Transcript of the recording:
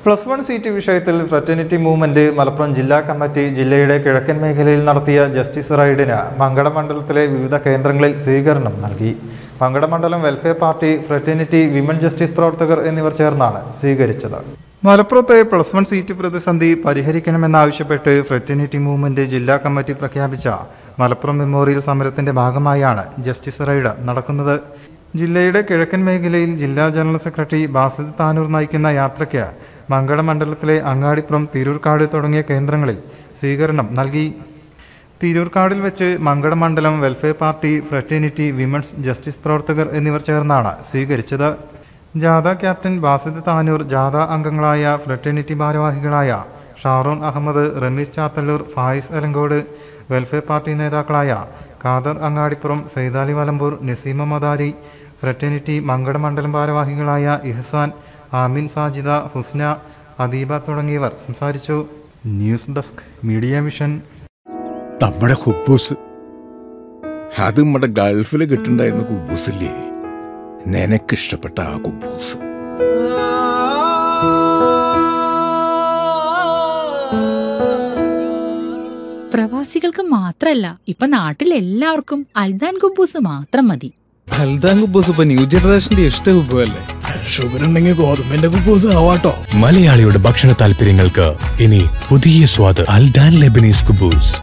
+1 seat വിഷയത്തിൽ fraternity movement Malappuram ജില്ലാ committee ജില്ലയുടെ കിഴക്കൻ മേഖലയിൽ നടത്തിയ ജസ്റ്റിസ് റൈഡിന് മങ്കട മണ്ഡലത്തിലെ വിവിധ കേന്ദ്രങ്ങളിൽ സ്വീകരണം നൽകി. മങ്കട മണ്ഡലം welfare party, fraternity, women justice പ്രവർത്തകർ എന്നിവർ ചേർന്നാണ് സ്വീകരിച്ചത്. മലപ്പുറത്തെ +1 സീറ്റ് പ്രതിസന്ധി പരിഹരിക്കണമെന്നാവശ്യപ്പെട്ട് ഫ്രറ്റേണിറ്റി മൂവ്മെന്റ് ജില്ലാ കമ്മിറ്റി പ്രഖ്യാപിച്ച മലപ്പുറം മെമ്മോറിയൽ സമരത്തിന്റെ ഭാഗമായാണ് ജസ്റ്റിസ് റൈഡ് നടക്കുന്നത്. ജില്ലയുടെ കിഴക്കൻ മേഖലയിൽ ജില്ലാ ജനറൽ സെക്രട്ടറി ബാസിദ് താനൂർ നയിക്കുന്ന യാത്രയ്ക്ക് മങ്കട മണ്ഡലത്തിലെ അങ്ങാടിപ്പുറം, തിരൂർക്കാട് തുടങ്ങിയ കേന്ദ്രങ്ങളിൽ സ്വീകരണം നൽകി. തിരൂർക്കാടിൽ വെച്ച് മങ്കട മണ്ഡലം welfare party, fraternity, women's justice പ്രവർത്തകർ എന്നിവർ ചേർന്നാണ് സ്വീകരിച്ചത്. ജാഥ ക്യാപ്റ്റൻ ബാസിദ് താനൂർ, ജാഥ അംഗങ്ങളായ ഫ്രറ്റേണിറ്റി ഭാരവാഹികളായ ഷാറൂൺ അഹമ്മദ്, റമീസ് ചാത്തല്ലൂർ, ഫായിസ് എലങ്കോട്, വെൽഫെയർ പാർട്ടി നേതാക്കളായ ഖാദർ അങ്ങാടിപ്പുറം, സൈദാലി വലമ്പൂർ, നസീമ മദാരി, ഫ്രറ്റേണിറ്റി മങ്കട മണ്ഡലം ഭാരവാഹികളായ ഇഹ്സാൻ, ആമിൻ, സാജിദ, ഹുസ്ന, അദീബ തുടങ്ങിയവർ സംസാരിച്ചു. News desk, media mission. നമ്മുടെ കുബൂസ് അത് നമ്മുടെ ഗൾഫിൽ കിട്ടുണ്ടായിരുന്ന കുബൂസില്ലേ, നിനക്കിഷ്ടപ്പെട്ട ആ കുബൂസ്. പ്രവാസികൾക്ക് മാത്രല്ല, ഇപ്പൊ നാട്ടിലെല്ലാവർക്കും അൽദാൻ കുബൂസ് മാത്രം മതി. അൽദാൻ കുബൂസ് ഇപ്പൊ ന്യൂ ജനറേഷന്റെ ഇഷ്ട കുബുവല്ലേ. ഷുഗർ ഉണ്ടെങ്കിൽ ഗോതമ്പിന്റെ കുബൂസ് ആവാട്ടോ. മലയാളിയുടെ ഭക്ഷണ താല്പര്യങ്ങൾക്ക് ഇനി പുതിയ സ്വാദ്. അൽദാൻ ലെബനീസ് കുബൂസ്.